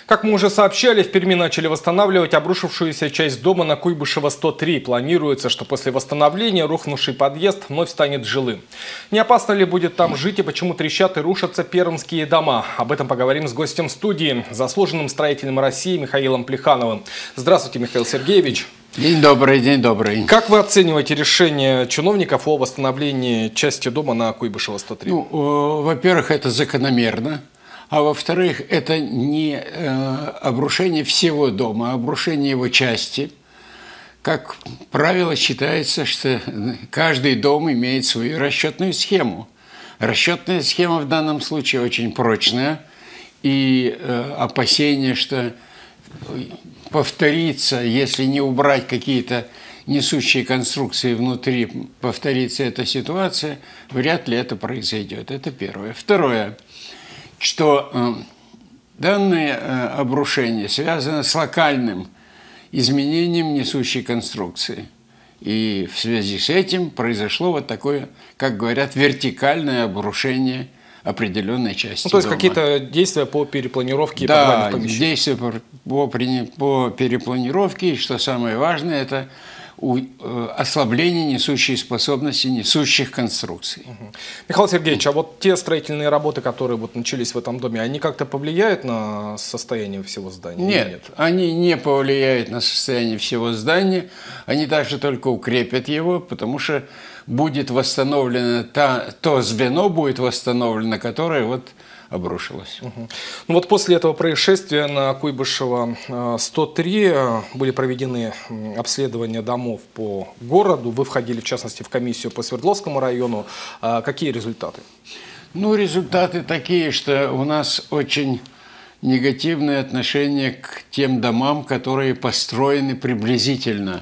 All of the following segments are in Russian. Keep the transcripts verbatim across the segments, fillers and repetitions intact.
Как мы уже сообщали, в Перми начали восстанавливать обрушившуюся часть дома на Куйбышева сто три. Планируется, что после восстановления рухнувший подъезд вновь станет жилым. Не опасно ли будет там жить и почему трещат и рушатся пермские дома? Об этом поговорим с гостем студии, заслуженным строителем России Михаилом Плехановым. Здравствуйте, Михаил Сергеевич. День добрый, день добрый. Как вы оцениваете решение чиновников о восстановлении части дома на Куйбышева сто три? Ну, во-первых, это закономерно. А во-вторых, это не э, обрушение всего дома, а обрушение его части. Как правило, считается, что каждый дом имеет свою расчетную схему. Расчетная схема в данном случае очень прочная. И э, опасение, что повторится, если не убрать какие-то несущие конструкции внутри, повторится эта ситуация, вряд ли это произойдет. Это первое. Второе. Что э, данное э, обрушение связано с локальным изменением несущей конструкции. И в связи с этим произошло вот такое, как говорят, вертикальное обрушение определенной части Ну, то есть дома. какие-то действия по перепланировке да, подвальных помещений? Да, действия по, по, по перепланировке, и что самое важное, это у, э, ослабление несущей способности несущих конструкций. Угу. Михаил Сергеевич, а вот те строительные работы, которые вот начались в этом доме, они как-то повлияют на состояние всего здания? Нет, нет, они не повлияют на состояние всего здания, они даже только укрепят его, потому что будет восстановлено та, то звено, будет восстановлено, которое вот обрушилось. Угу. Ну вот после этого происшествия на Куйбышева сто три были проведены обследования домов по городу. Вы входили, в частности, в комиссию по Свердловскому району. Какие результаты? Ну, результаты такие, что у нас очень негативное отношение к тем домам, которые построены приблизительно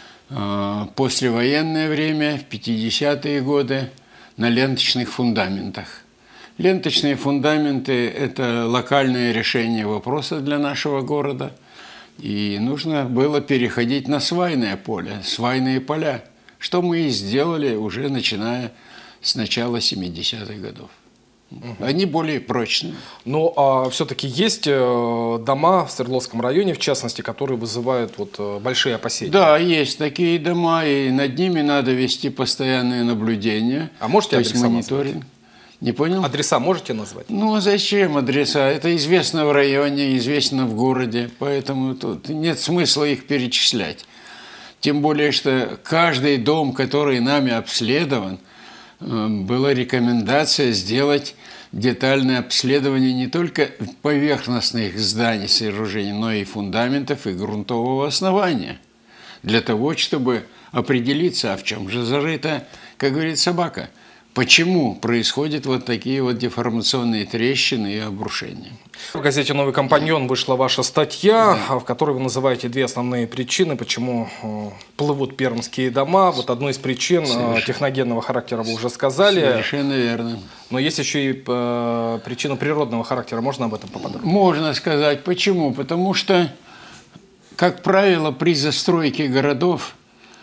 послевоенное время, в пятидесятые годы, на ленточных фундаментах. Ленточные фундаменты – это локальное решение вопроса для нашего города. И нужно было переходить на свайное поле, свайные поля, что мы и сделали уже начиная с начала семидесятых годов. Угу. Они более прочные. Но а все-таки есть дома в Свердловском районе, в частности, которые вызывают вот большие опасения? Да, есть такие дома, и над ними надо вести постоянное наблюдение. А можете то есть адреса мониторинг. назвать? Не понял? Адреса можете назвать? Ну, а зачем адреса? Это известно в районе, известно в городе, поэтому тут нет смысла их перечислять. Тем более, что каждый дом, который нами обследован, была рекомендация сделать детальное обследование не только поверхностных зданий, сооружений, но и фундаментов и грунтового основания. Для того, чтобы определиться, а в чем же зарыта, как говорит собака, почему происходят вот такие вот деформационные трещины и обрушения. В газете «Новый компаньон» вышла ваша статья, да. в которой вы называете две основные причины, почему плывут пермские дома. Вот одну из причин Совершенно. техногенного характера вы уже сказали. Совершенно верно. Но есть еще и причина природного характера. Можно об этом поподробнее? Можно сказать. Почему? Потому что, как правило, при застройке городов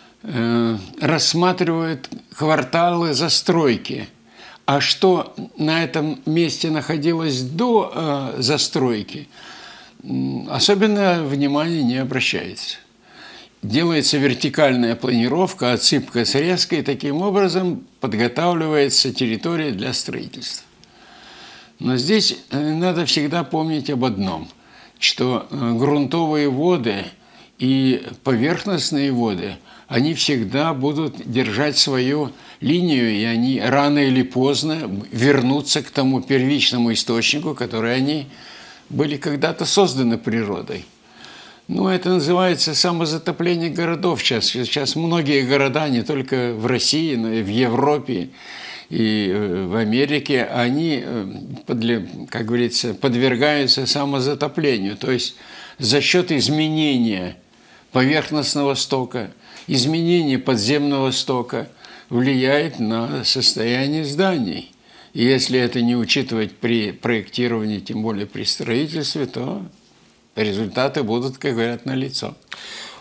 рассматривают кварталы застройки. А что на этом месте находилось до э, застройки, особенно внимания не обращается. Делается вертикальная планировка, отсыпка, срезка, и таким образом подготавливается территория для строительства. Но здесь надо всегда помнить об одном, что грунтовые воды и поверхностные воды, они всегда будут держать свою линию, и они рано или поздно вернутся к тому первичному источнику, который они были когда-то созданы природой. Ну, это называется самозатопление городов сейчас. Сейчас многие города, не только в России, но и в Европе, и в Америке, они, как говорится, подвергаются самозатоплению. То есть за счет изменения поверхностного стока, изменение подземного стока влияет на состояние зданий. И если это не учитывать при проектировании, тем более при строительстве, то результаты будут, как говорят, налицо.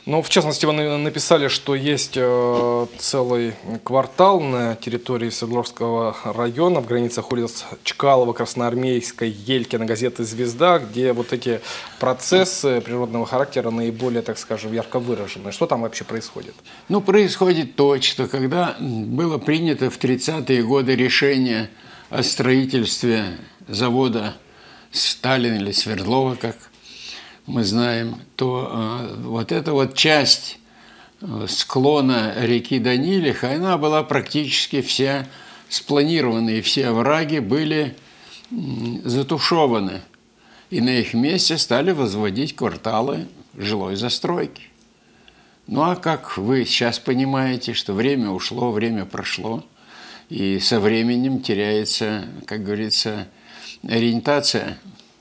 Но в частности, вы на- написали, что есть э, целый квартал на территории Свердловского района, в границах улиц Чкалова, Красноармейской, Елькина, газеты «Звезда», где вот эти процессы природного характера наиболее, так скажем, ярко выражены. Что там вообще происходит? Ну, происходит то, что когда было принято в тридцатые годы решение о строительстве завода Сталин или Свердлова, как мы знаем, то э, вот эта вот часть э, склона реки Данилиха, она была практически вся спланирована, и все овраги были м, затушеваны. И на их месте стали возводить кварталы жилой застройки. Ну а как вы сейчас понимаете, что время ушло, время прошло, и со временем теряется, как говорится, ориентация.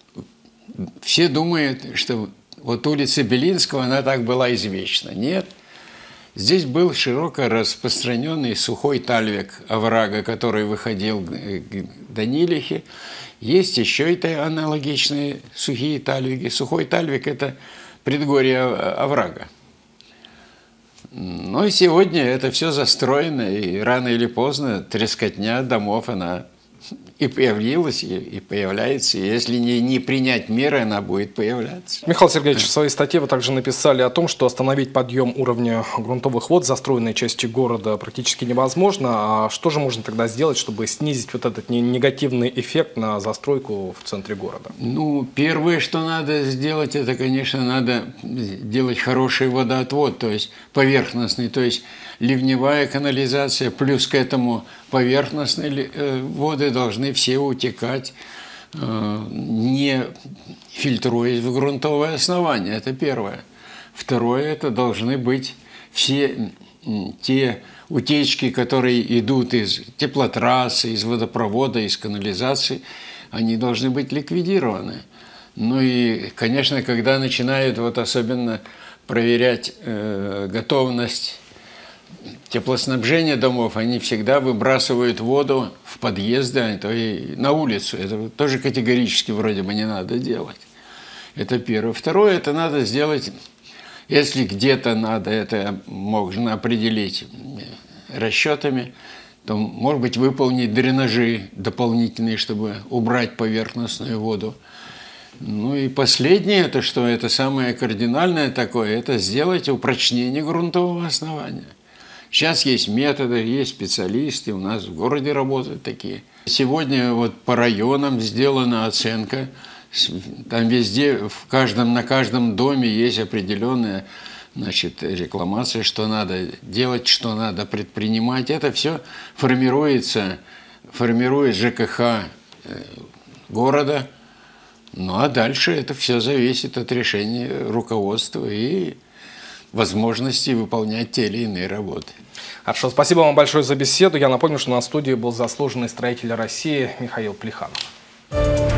Все думают, что вот улица Белинского, она так была извечна. Нет. Здесь был широко распространенный сухой тальвик оврага, который выходил к Данилихе. Есть еще и аналогичные сухие тальвики. Сухой тальвик – это предгорье оврага. Ну и сегодня это все застроено, и рано или поздно трескотня домов, она и появилась, и, и появляется. И если не, не принять меры, она будет появляться. Михаил Сергеевич, в своей статье вы также написали о том, что остановить подъем уровня грунтовых вод в застроенной части города практически невозможно. А что же можно тогда сделать, чтобы снизить вот этот негативный эффект на застройку в центре города? Ну, первое, что надо сделать, это, конечно, надо делать хороший водоотвод, то есть поверхностный, то есть ливневая канализация, плюс к этому поверхностные воды должны все утекать, не фильтруясь в грунтовое основание. Это первое. Второе, это должны быть все те утечки, которые идут из теплотрассы, из водопровода, из канализации, они должны быть ликвидированы. Ну и, конечно, когда начинают вот особенно проверять э, готовность теплоснабжения домов, они всегда выбрасывают воду в подъезды, а то и на улицу. Это тоже категорически вроде бы не надо делать. Это первое. Второе, это надо сделать, если где-то надо, это можно определить расчетами, то, может быть, выполнить дренажи дополнительные, чтобы убрать поверхностную воду. Ну и последнее, это что, это самое кардинальное такое, это сделать упрочнение грунтового основания. Сейчас есть методы, есть специалисты, у нас в городе работают такие. Сегодня вот по районам сделана оценка, там везде, в каждом, на каждом доме есть определенная, значит, рекламация, что надо делать, что надо предпринимать. Это все формируется, формирует ЖКХ города. Ну а дальше это все зависит от решения руководства и возможности выполнять те или иные работы. Хорошо, спасибо вам большое за беседу. Я напомню, что на студии был заслуженный строитель России Михаил Плеханов.